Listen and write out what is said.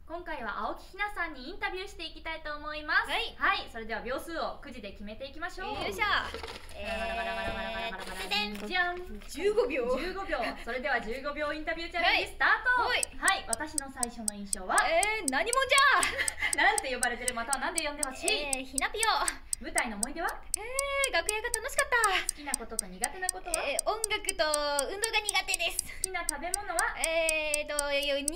今回は青木ひなさんにインタビューしていきたいと思います。はい、それでは秒数をくじで決めていきましょう。 よいしょ。 じゃん、 15秒。 15秒。それでは15秒インタビューチャレンジスタート。はい、私の最初の印象は何もじゃなんて呼ばれてる、またはなんで呼んでほしい？ ひなぴよ。 舞台の思い出は？ 楽屋が楽しかった。 好きなことと苦手なことは？ 音楽と運動が苦手です。 好きな食べ物は？ 人